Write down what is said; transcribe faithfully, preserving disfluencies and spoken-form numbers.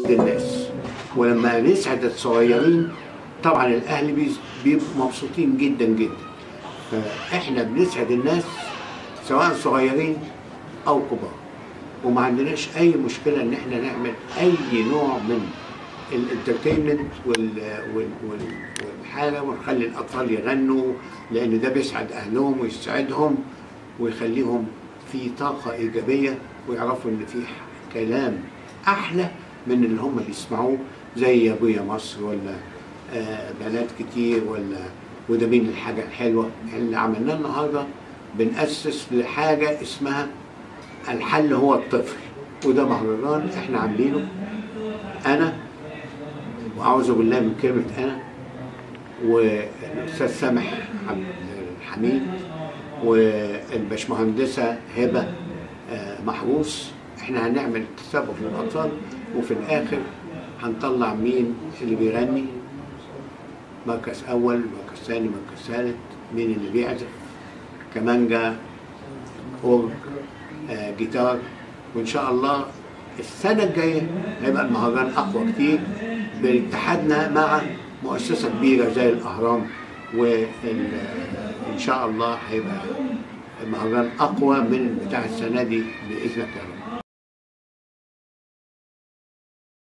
الناس، ولما نسعد الصغيرين طبعا الاهل بيبقوا مبسوطين جدا جدا. فاحنا بنسعد الناس سواء صغيرين او كبار، وما عندناش اي مشكله ان احنا نعمل اي نوع من الانترتينمنت والحاله، ونخلي الاطفال يغنوا لان ده بيسعد اهلهم ويسعدهم ويخليهم في طاقه ايجابيه، ويعرفوا ان في كلام احلى من اللي هم بيسمعوه زي يا ابويا مصر ولا آه بنات كتير ولا وده مين الحاجه الحلوه. اللي عملناه النهارده بنأسس لحاجه اسمها الحل هو الطفل، وده مهرجان احنا عاملينه انا واعوذ بالله من كلمه انا والاستاذ سامح عبد الحميد والباشمهندسه هبه محروس. احنا هنعمل تسابق للاطفال، وفي الاخر هنطلع مين اللي بيغني مركز اول، مركز ثاني، مركز ثالث، مين اللي بيعزف كمانجا، اورج، آه، جيتار. وان شاء الله السنه الجايه هيبقى المهرجان اقوى كتير باتحادنا مع مؤسسه كبيره زي الاهرام، وان شاء الله هيبقى المهرجان اقوى من بتاع السنه دي باذنك يا رب.